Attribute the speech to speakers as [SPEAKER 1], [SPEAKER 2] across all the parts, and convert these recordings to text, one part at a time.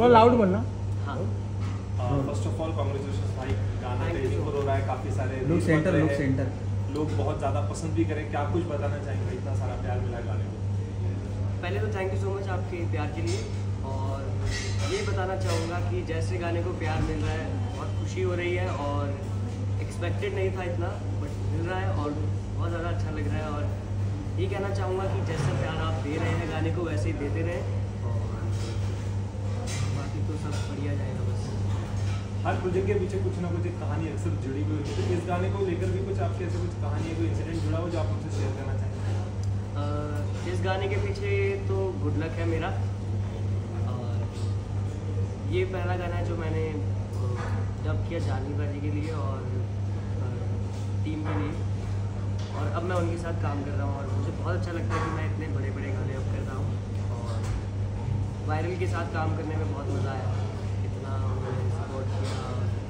[SPEAKER 1] थोड़ा लाउड बोलना।
[SPEAKER 2] हाँ,
[SPEAKER 3] फर्स्ट ऑफ ऑल कांग्रेचुलेशंस भाई, गाना ट्रेनिंग पर हो रहा है, काफ़ी सारे लोग बहुत ज़्यादा पसंद भी करें, क्या कुछ बताना चाहेंगे, इतना सारा प्यार मिला है गाने को?
[SPEAKER 2] पहले तो थैंक यू सो मच आपके प्यार के लिए, और ये बताना चाहूँगा कि जैसे गाने को प्यार मिल रहा है बहुत खुशी हो रही है, और एक्सपेक्टेड नहीं था इतना, बट मिल रहा है और बहुत ज़्यादा अच्छा लग रहा है। और ये कहना चाहूँगा कि जैसा प्यार आप दे रहे हैं गाने को वैसे ही देते रहें, और बाकी तो सब बढ़िया जाएगा। बस
[SPEAKER 3] हर प्रोजेक्ट के पीछे कुछ ना कुछ एक कहानी अक्सर जुड़ी हुई होती है, तो इस गाने को लेकर भी कुछ आपके ऐसे कुछ कहानी है, कोई इंसिडेंट जुड़ा हो जो आप हमसे शेयर करना चाहेंगे?
[SPEAKER 2] इस गाने के पीछे तो गुड लक है मेरा, और ये पहला गाना है जो मैंने डब किया जानवी बाजी के लिए और टीम के लिए, और अब मैं उनके साथ काम कर रहा हूँ, और मुझे बहुत अच्छा लगता है कि मैं इतने बड़े बड़े गाने अब कर रहा हूँ। और वायरल के साथ काम करने में बहुत मज़ा आया, इतना उन्होंने सपोर्ट किया,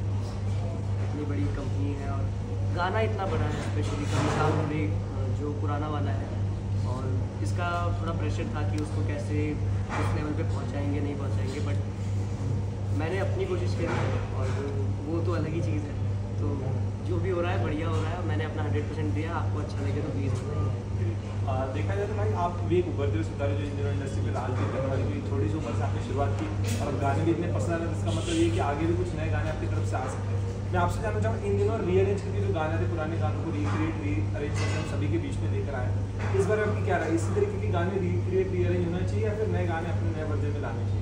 [SPEAKER 2] इतनी बड़ी कंपनी है और गाना इतना बड़ा है, स्पेशली कभी जो पुराना वाला है, और इसका थोड़ा प्रेशर था कि उसको कैसे उस लेवल पे पहुंचाएंगे नहीं पहुंचाएंगे, बट मैंने अपनी कोशिश करी, और वो तो अलग ही चीज़ है। तो जो भी हो रहा है बढ़िया हो रहा है, मैंने अपना 100% दिया। आपको अच्छा लगे तो प्लीज़
[SPEAKER 3] देखा जाए तो भाई आप भी एक उभरते हुए सितारे जो इंडियन इंडस्ट्री में राज भी करने वाली, थोड़ी सी उम्र से आपने शुरुआत की और गाने भी इतने पसंद आए, इसका मतलब ये कि आगे भी कुछ नए गाने आपकी तरफ से आ सकते हैं। मैं आपसे जानना चाहूँगा, इन दिनों रीअरेंज करके जो गाने थे, पुराने गानों को रीक्रिएट रीअरेंज करके हम सभी के बीच में लेकर आए, इस बार आपकी क्या राय? इसी तरीके के गाने रीक्रिएट रीअरेंज होना चाहिए या फिर नए गाने अपने नए वर्जन में लाने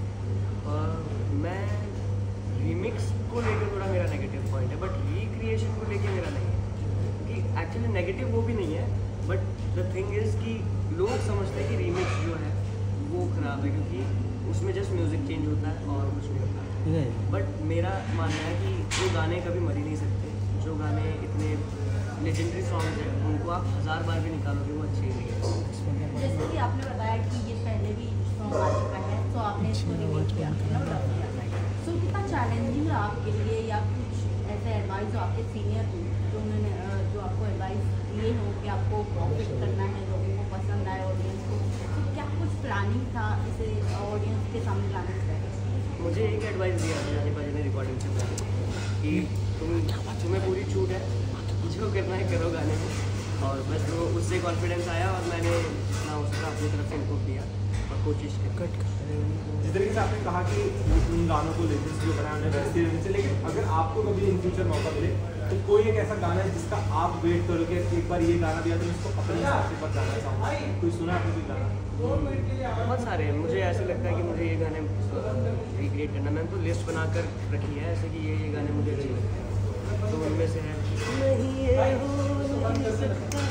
[SPEAKER 3] चाहिए?
[SPEAKER 2] मैं रीमिक्स को लेकर थोड़ा मेरा नेगेटिव पॉइंट है, बट रिक्रिएशन को लेकर मेरा नहीं है, क्योंकि एक्चुअली नेगेटिव वो भी नहीं है, बट द थिंग इज़ कि लोग समझते हैं कि रीमिक्स जो है वो ख़राब है, क्योंकि उसमें जस्ट म्यूज़िक चेंज होता है और कुछ नहीं होता है। बट मेरा मानना है कि जो गाने कभी मर ही नहीं सकते, जो गाने इतने लेजेंडरी सॉन्ग्स हैं उनको आप 1000 बार भी निकालोगे वो अच्छे ही नहीं है।
[SPEAKER 4] जैसे कि आपने बताया कि ये पहले भी सॉन्ग आ चुका है, तो आपने इसको रिमेक किया, तो कितना चैलेंजिंग है आपके लिए, या कुछ ऐसे एडवाइस जो आपके सीनियर थे जो उन्होंने जो आपको एडवाइस दिए हो कि आपको प्रॉफिट करना है, लोगों को पसंद आए, ऑडियंस को, तो क्या कुछ प्लानिंग था इसे ऑडियंस के सामने लाने से पहले?
[SPEAKER 2] मुझे एक एडवाइस दिया था जानवी बाजी ने रिकॉर्डिंग से पहले कि तुम्हें पूरी छूट है, जो करना है करो गाने में, और बस वो उससे कॉन्फिडेंस आया और मैंने जितना हो सका अपनी तरफ से इनपुट दिया और कोशिश की।
[SPEAKER 3] जिस तरीके से आपने कहा कि उन गानों को लेटेस्ट जो बनाया उन्हें वैसे रहने से, लेकिन अगर आपको कभी इन फ्यूचर मौका मिले तो कोई एक ऐसा गाना है जिसका आप वेट करोगे एक बार ये गाना दिया तो मैं इसको अपने हिसाब से पर गाना चाहूँगा, कोई सुना आपने कोई गाना?
[SPEAKER 2] बहुत सारे हैं, मुझे ऐसे लगता है कि मुझे ये गाने रिक्रिएट करना, मैंने तो लिस्ट बना कर रखी है ऐसे कि ये गाने मुझे अच्छे लगते हैं, तो उनमें से है नहीं ये हो नहीं सकता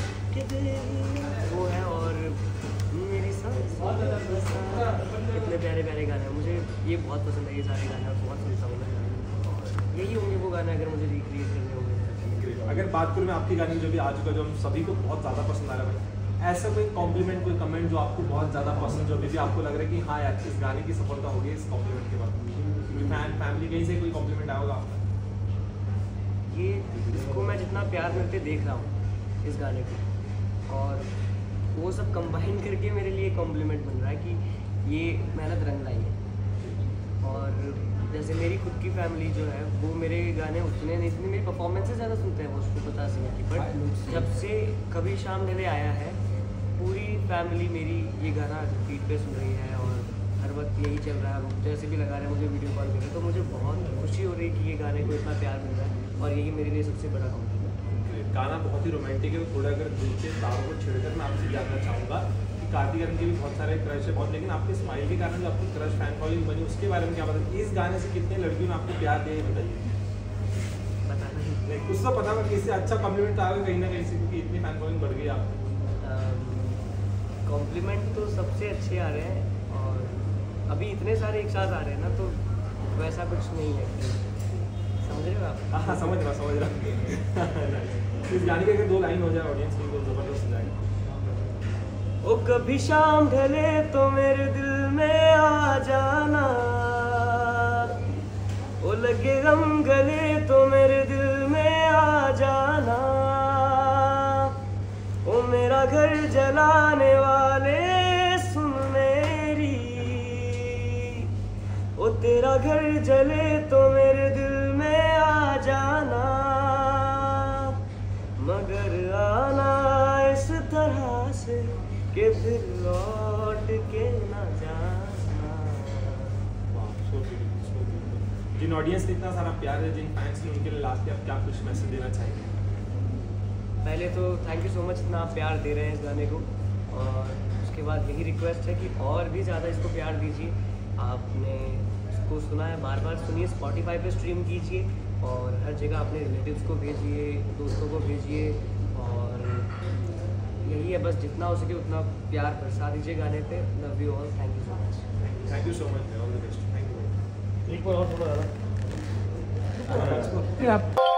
[SPEAKER 2] वो है, और मेरी सांस इतने प्यारे प्यारे गाने हैं, मुझे ये बहुत पसंद है, ये सारे गाने और बहुत सुनता हूँ मैं, और यही होंगे वो गाने अगर मुझे रिक्रिएट करने होंगे।
[SPEAKER 3] अगर बात करूँ मैं आपकी गाने जो भी आ चुका जो हम सभी को बहुत ज़्यादा पसंद आ रहा है, ऐसा कोई कॉम्प्लीमेंट कोई कमेंट जो आपको बहुत ज़्यादा पसंद, जो अभी भी आपको लग रहा है कि हाँ यार इस गाने की सफलता होगी इस कॉम्प्लीमेंट के बाद, फैमिली कहीं से कोई कॉम्प्लीमेंट आया होगा आपका?
[SPEAKER 2] ये इसको मैं जितना प्यार मिलते देख रहा हूँ इस गाने को, और वो सब कंबाइन करके मेरे लिए कॉम्प्लीमेंट बन रहा है कि ये मेहनत रंग लाई है। और जैसे मेरी खुद की फैमिली जो है वो मेरे गाने उतने नहीं, जितनी मेरी परफॉर्मेंस से ज़्यादा सुनते हैं वो, उसको पता नहीं की, बट जब से कभी शाम ढले आया है पूरी फैमिली मेरी ये गाना रिपीट पे सुन रही है, और हर वक्त यही चल रहा है, जैसे भी लगा रहे हैं मुझे वीडियो कॉल कर रहे हैं, तो मुझे बहुत खुशी हो रही है कि ये गाने को इतना प्यार मिल रहा है, और यही मेरे लिए सबसे बड़ा कॉम्प्लीमेंट है।
[SPEAKER 3] गाना बहुत ही रोमांटिक है, थोड़ा अगर दिल के तारों को छिड़कर मैं आपसे जानना चाहूँगा कि कार्तिक आर्यन के भी बहुत सारे क्रश है बहुत, लेकिन आपके स्माइल के कारण जो आपकी क्रश फैन फॉलोइंग बनी उसके बारे में क्या बताइए? इस गाने से कितने लड़कियों ने आपको प्यार दिया बताइए?
[SPEAKER 2] बताना नहीं,
[SPEAKER 3] कुछ तो पता होगा कि इससे अच्छा कॉम्प्लीमेंट आएगा कहीं ना कहीं से, क्योंकि इतनी फैन फॉलोइंग बढ़ गई आपको।
[SPEAKER 2] कॉम्प्लीमेंट तो सबसे अच्छे आ रहे हैं, और अभी इतने सारे एक साथ आ रहे हैं ना, तो वैसा कुछ नहीं है, समझ रहे हो आप?
[SPEAKER 3] हाँ समझ रहा इस गाने के अगर 2 लाइन हो जाए ऑडियंस के लिए तो जबरदस्त हो जाएगा।
[SPEAKER 2] ओ कभी शाम ढले तो मेरे दिल में आ जाना, ओ लगे गम गले तो मेरे दिल में आ जाना, ओ मेरा घर जलाने वाले सुन मेरी, ओ तेरा घर जले तो मेरे दिल में आ जाना, मगर आना इस तरह से कि फिर लौट के ना जाना।
[SPEAKER 3] जिन ऑडियंस ने इतना सारा प्यार है, जिन फैंस ने, उनके लिए लास्ट में आप क्या कुछ मैसेज देना चाहेंगे?
[SPEAKER 2] पहले तो थैंक यू सो मच इतना आप प्यार दे रहे हैं इस गाने को, और उसके बाद यही रिक्वेस्ट है कि और भी ज़्यादा इसको प्यार दीजिए। आपने इसको सुना है, बार बार सुनिए, स्पॉटिफाई पे स्ट्रीम कीजिए और हर जगह अपने रिलेटिव्स को भेजिए, दोस्तों को भेजिए, और यही है बस, जितना हो सके उतना प्यार बरसा दीजिए गाने पे। Love you all, thank you so much.
[SPEAKER 3] Thank you so much, all the best. Thank you.
[SPEAKER 1] एक बार और थोड़ा ज़्यादा